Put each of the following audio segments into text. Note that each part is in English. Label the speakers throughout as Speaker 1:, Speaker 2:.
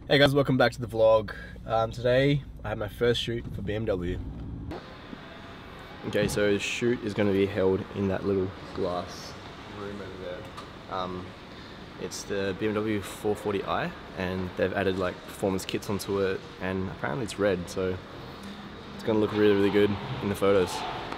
Speaker 1: Hey guys, welcome back to the vlog. Today I have my first shoot for BMW. Okay, so the shoot is going to be held in that little glass room over there. It's the BMW 440i and they've added like performance kits onto it, and apparently it's red, so it's going to look really, really good in the photos.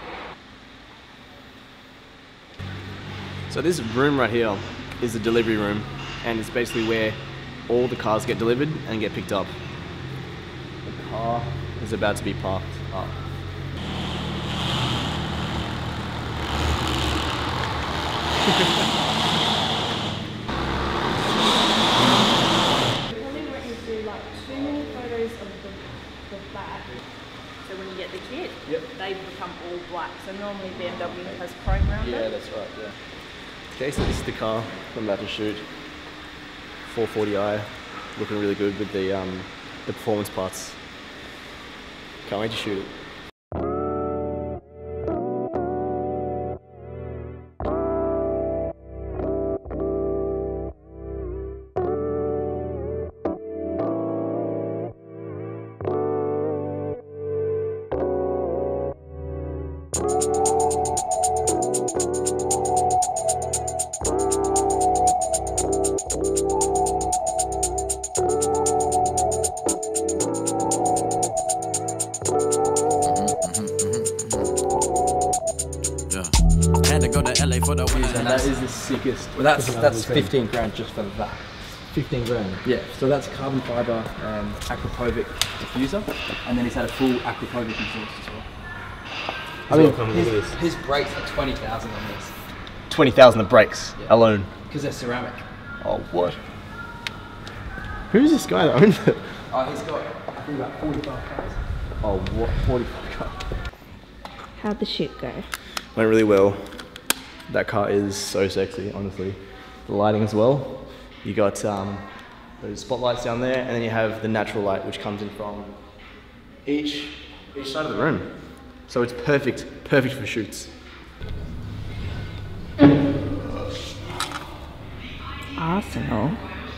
Speaker 1: So this room right here is the delivery room, and it's basically where all the cars get delivered and get picked up. The car is about to be parked up.
Speaker 2: Probably want you to do like too many photos of the back. So when you get the kit, they become all black. So normally BMW has chrome around them.
Speaker 1: Yeah, that's right, yeah. Okay, so this is the car I'm about to shoot. 440i, looking really good with the performance parts. Can't wait to shoot it. And that is the sickest.
Speaker 3: Well, that's 15 grand just for that.
Speaker 1: 15 grand.
Speaker 3: Yeah, so that's carbon fiber aquapovic diffuser, and then he's had a full aquapovic exhaust as well.
Speaker 1: I mean,
Speaker 3: his brakes are 20,000 on this.
Speaker 1: 20,000 of brakes alone.
Speaker 3: Because they're ceramic.
Speaker 1: Oh, what? Who's this guy that owns it?
Speaker 3: Oh, he's got, I think, about 45 cars.
Speaker 1: Oh, what? 45 cars.
Speaker 2: How'd the shoot go?
Speaker 1: Went really well. That car is so sexy, honestly. The lighting as well. You got those spotlights down there, and then you have the natural light which comes in from each side of the room. So it's perfect for shoots.
Speaker 2: Arsenal.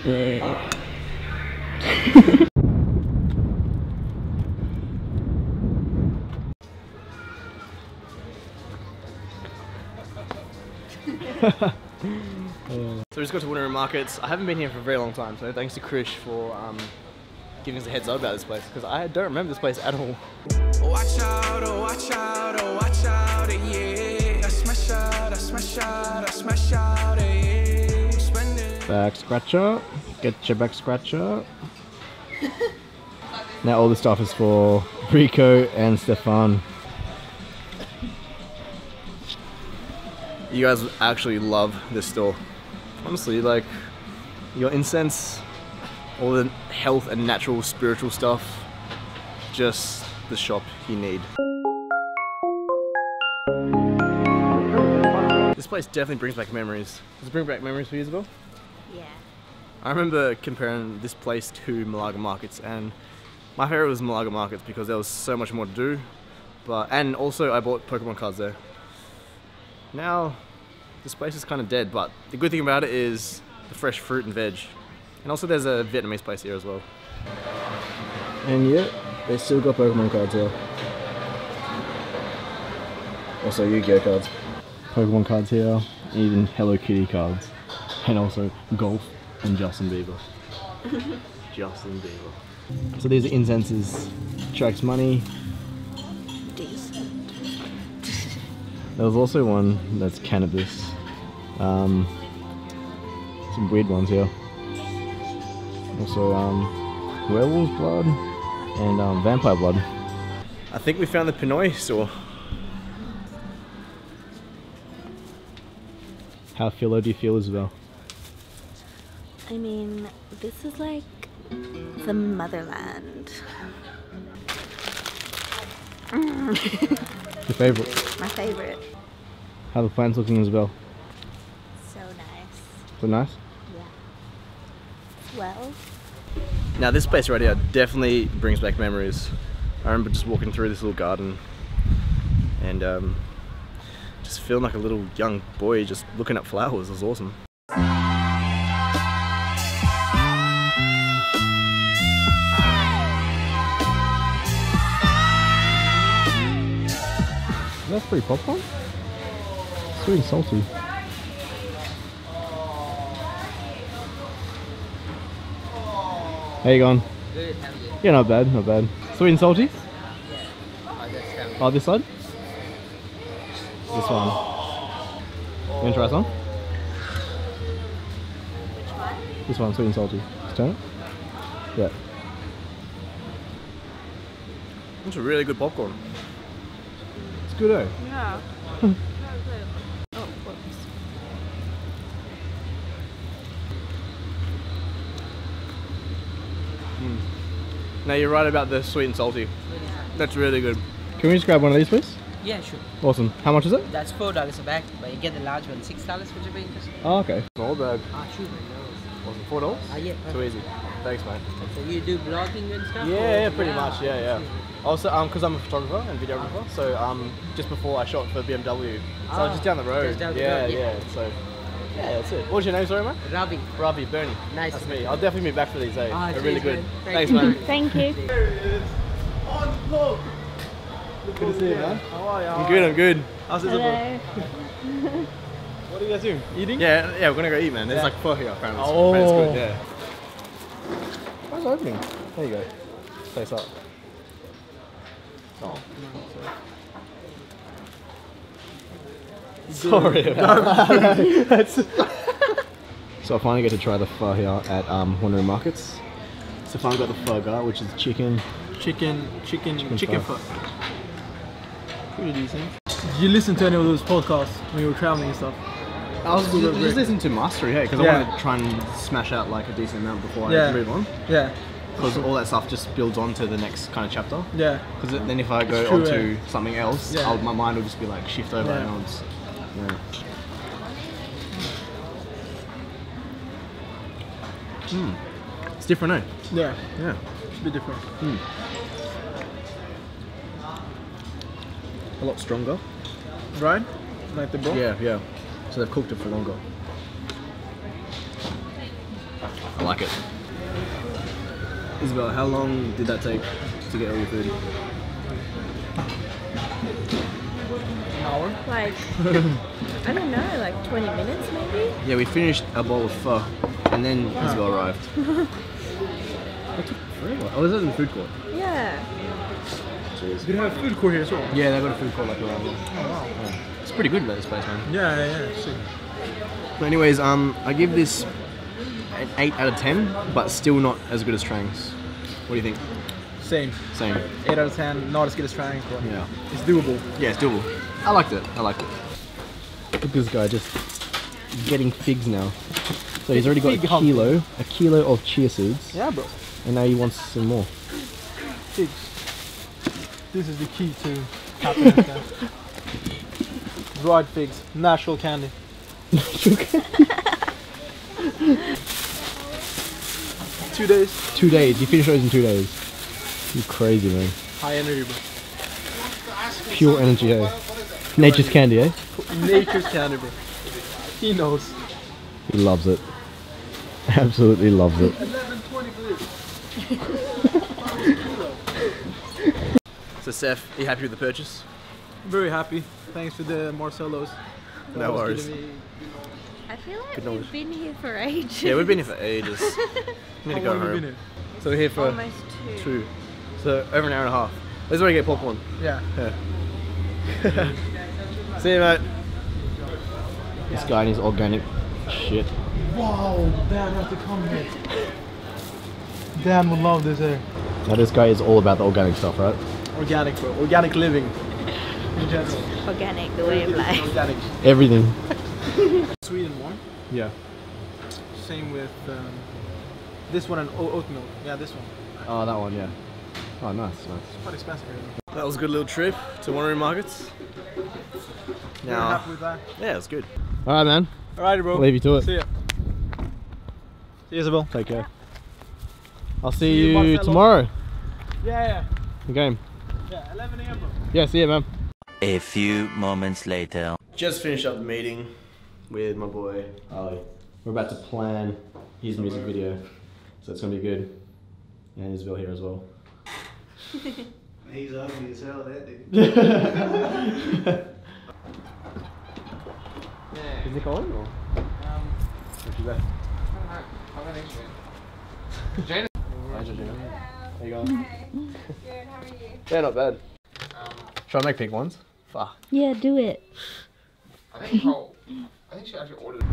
Speaker 1: So we just got to Wanneroo Markets. I haven't been here for a very long time, so thanks to Krish for giving us a heads up about this place, because I don't remember this place at all.
Speaker 4: Watch out, oh watch out, oh watch out, yeah. I smash out, I smash out, I smash out, yeah. Spending.
Speaker 1: Back scratcher. Get your back scratcher. Now all the stuff is for Rico and Stephan. You guys actually love this store. Honestly, like, your incense, all the health and natural spiritual stuff, just the shop you need. This place definitely brings back memories. Does it bring back memories for you, Isabel?
Speaker 2: Yeah.
Speaker 1: I remember comparing this place to Wanneroo Markets, and my favorite was Wanneroo Markets because there was so much more to do. And also I bought Pokemon cards there. Now, this place is kind of dead, but the good thing about it is the fresh fruit and veg. And also there's a Vietnamese place here as well. And yeah, they still got Pokemon cards here. Also Yu-Gi-Oh cards. Pokemon cards here, even Hello Kitty cards. And also golf and Justin Bieber. Justin Bieber. So these are incenses, attracts money. There was also one that's cannabis. Some weird ones here. Also werewolf blood and vampire blood. I think we found the Pinoy store. How philo do you feel, Isabel?
Speaker 2: I mean, this is like the motherland.
Speaker 1: Your favourite?
Speaker 2: My favorite.
Speaker 1: How are the plants looking, Isabel?
Speaker 2: So nice.
Speaker 1: So nice?
Speaker 2: Yeah. Well.
Speaker 1: Now this place right here definitely brings back memories. I remember just walking through this little garden and just feeling like a little young boy just looking at flowers. It was awesome. That's free popcorn? Sweet and salty. How you going?
Speaker 5: Good, how are you?
Speaker 1: Yeah, not bad, not bad. Sweet and salty?
Speaker 5: Yeah. Oh, that's how
Speaker 1: Oh, this side? This one. You wanna try some?
Speaker 2: Which one?
Speaker 1: This one, sweet and salty. Just turn it. Yeah. It's a really good popcorn. It's good, eh?
Speaker 2: Yeah. Oh, whoops.
Speaker 1: No, you're right about the sweet and salty. That's really good. Can we just grab one of these, please?
Speaker 5: Yeah, sure.
Speaker 1: Awesome. How much is it?
Speaker 5: That's $4 a bag, but you get the large one, $6. Would you be interested?
Speaker 1: Oh, okay. Small bag.
Speaker 5: Ah, sure, man.
Speaker 1: Was it $4?
Speaker 5: Yeah.
Speaker 1: Too easy. Thanks, mate.
Speaker 5: So you do blogging and stuff?
Speaker 1: Yeah,
Speaker 5: or-
Speaker 1: pretty much. Yeah. Also, because I'm a photographer and videographer, so just before I shot for BMW, so I was just down the road.
Speaker 5: Just down the
Speaker 1: yeah,
Speaker 5: road,
Speaker 1: yeah. So yeah, that's it. What's your name, sorry, mate?
Speaker 5: Ravi.
Speaker 1: Ravi, Bernie.
Speaker 5: Nice
Speaker 1: That's
Speaker 5: to
Speaker 1: me.
Speaker 5: meet you.
Speaker 1: I'll definitely be back for these. Eh?
Speaker 5: Ah,
Speaker 1: They're really
Speaker 5: cheers,
Speaker 1: good.
Speaker 5: man.
Speaker 1: Thanks,
Speaker 5: Thank
Speaker 1: man.
Speaker 5: you.
Speaker 2: Thank you.
Speaker 1: Good to see you, man.
Speaker 3: How are you?
Speaker 1: I'm good. I'm good.
Speaker 3: How's it?
Speaker 2: Hello.
Speaker 3: What are you guys doing? Eating?
Speaker 1: Yeah, we're gonna go eat, man. There's like pho here apparently.
Speaker 3: Oh.
Speaker 1: It's good. Yeah. Where's opening? There you go. Face up. Oh. Sorry about that. So I finally get to try the pho here at Wanneroo Markets. Stephan got the pho guy, which is chicken
Speaker 3: Chicken
Speaker 1: pho.
Speaker 3: pho. Pretty decent. Did you listen to any of those podcasts when you were traveling and stuff?
Speaker 1: I was
Speaker 3: Good,
Speaker 1: just
Speaker 3: great.
Speaker 1: listening to Mastery, hey, because
Speaker 3: Yeah.
Speaker 1: I want to try and smash out like a decent amount before I
Speaker 3: Yeah.
Speaker 1: move on.
Speaker 3: Yeah.
Speaker 1: Because all that stuff just builds on to the next kind of chapter.
Speaker 3: Yeah.
Speaker 1: Because then if I go
Speaker 3: It's true,
Speaker 1: on to
Speaker 3: yeah.
Speaker 1: something else,
Speaker 3: Yeah.
Speaker 1: my mind will just be like shift over
Speaker 3: Yeah.
Speaker 1: and on. Yeah. It's different, eh?
Speaker 3: Yeah.
Speaker 1: Yeah.
Speaker 3: It's a bit different.
Speaker 1: A lot stronger.
Speaker 3: Right? Like the broth?
Speaker 1: Yeah. So they've cooked it for longer. I like it. Isabel, how long did that take to get all your food?
Speaker 3: An hour?
Speaker 2: Like, I don't know, like 20 minutes maybe?
Speaker 1: Yeah, we finished a bowl of pho and then Isabel arrived. That took forever. Oh, is that in the food court?
Speaker 2: Yeah.
Speaker 1: Jeez.
Speaker 3: You have food court here as well?
Speaker 1: Yeah, they've got a food court like around here.
Speaker 3: Oh wow.
Speaker 1: Yeah. It's pretty good, this place, man.
Speaker 3: Yeah. Sick.
Speaker 1: But anyways, I give this an 8 out of 10, but still not as good as Trang's. What do you think?
Speaker 3: Same.
Speaker 1: Same.
Speaker 3: 8 out of 10, not as good as trying, but
Speaker 1: Yeah.
Speaker 3: it's doable.
Speaker 1: Yeah, it's doable. I liked it. Look at this guy just getting figs now. So he's already got
Speaker 3: Fig
Speaker 1: a kilo of chia seeds,
Speaker 3: Yeah, bro.
Speaker 1: and now he wants some more.
Speaker 3: Figs. This is the key to happiness. Guys. Dried figs, natural candy. 2 days.
Speaker 1: 2 days. You finish those in 2 days. You crazy, man.
Speaker 3: High energy, bro.
Speaker 1: Pure energy, eh? Nature's candy, eh?
Speaker 3: Nature's candy, bro. He knows.
Speaker 1: He loves it. Absolutely loves it.
Speaker 3: 11.20 for this.
Speaker 1: So Steph, are you happy with the purchase?
Speaker 3: Very happy. Thanks for the Marcelos.
Speaker 1: No worries.
Speaker 2: I feel like
Speaker 1: Good knowledge.
Speaker 2: we've been here for ages.
Speaker 1: Yeah, we've been here for ages. Need to go home. So we're here for
Speaker 2: Almost 2.
Speaker 1: 2. So over an hour and a half. This is where you get popcorn.
Speaker 3: Yeah.
Speaker 1: See you, mate. This guy and his organic shit.
Speaker 3: Wow, Dan has to come here. Dan would love this here.
Speaker 1: Now this guy is all about the organic stuff, right?
Speaker 3: Organic, bro. Organic living. In general.
Speaker 2: Organic, the way of life.
Speaker 3: Organic.
Speaker 1: Everything.
Speaker 3: Sweden one.
Speaker 1: Yeah.
Speaker 3: Same with this one and oat milk. Yeah, this one.
Speaker 1: Oh, that one, yeah. Oh, nice.
Speaker 3: It's quite expensive here.
Speaker 1: That was a good little trip to Wanneroo Markets.
Speaker 3: You're happy with that?
Speaker 1: Yeah, it's good. All right, man.
Speaker 3: Alrighty, bro.
Speaker 1: I'll leave you to it.
Speaker 3: See ya. See you, Isabel.
Speaker 1: Take care. I'll see
Speaker 3: you,
Speaker 1: you
Speaker 3: Marcelo.
Speaker 1: tomorrow.
Speaker 3: Yeah.
Speaker 1: The game.
Speaker 3: Yeah, 11 a.m. bro.
Speaker 1: Yeah, see you, man.
Speaker 6: A few moments later.
Speaker 1: Just finished up the meeting with my boy Ali. We're about to plan his music video, so it's gonna be good. And Isabel here as well. He's ugly as hell, that dude. Is it going or? What's your best?
Speaker 7: I'm an extra. Jane.
Speaker 1: How you going?
Speaker 2: Good, how are you?
Speaker 1: Yeah, not bad. Should I make pink ones? Fuck.
Speaker 8: Yeah, do it.
Speaker 7: I think she actually ordered it.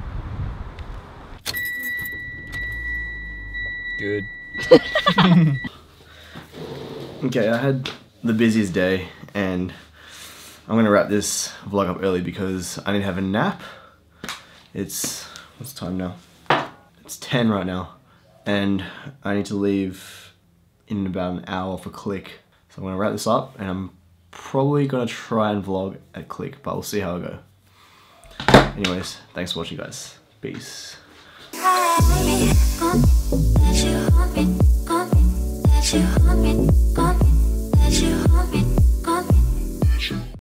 Speaker 1: Good. Okay, I had the busiest day and I'm gonna wrap this vlog up early because I need to have a nap. It's, what's the time now? It's 10 right now and I need to leave in about an hour for Click. So I'm gonna wrap this up and I'm probably gonna try and vlog at Click, but we'll see how I go. Anyways, thanks for watching guys. Peace.
Speaker 9: Let you hold me,